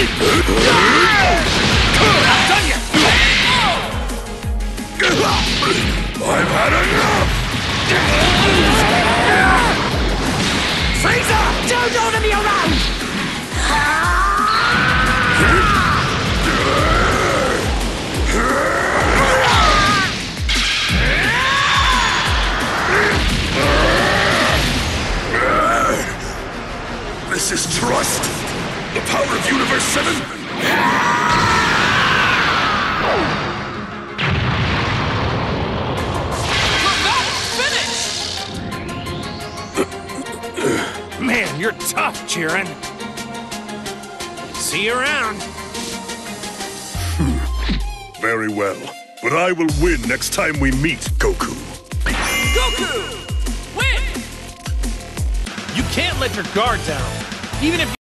Not done yet! I've had enough! Frieza! Don't order me around! This is trust! The power of Universe 7? Man, you're tough, Jiren. See you around. Very well. But I will win next time we meet, Goku. Goku! Win! You can't let your guard down, even if